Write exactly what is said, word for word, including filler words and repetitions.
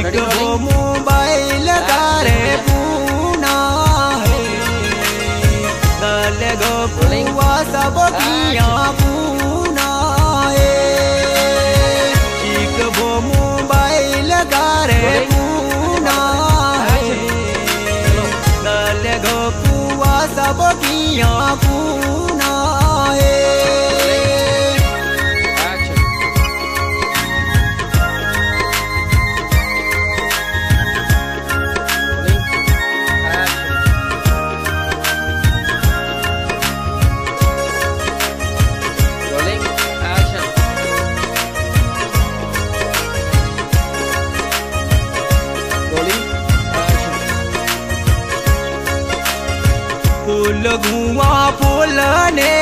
ठीक वो मोबाइल तारे पूना है गल गो पुआ सब किया पूना है ठीक वो मोबाइल तारे पूना है गल गो पुआ सब किया पूना है। फूल घुआ फूल ने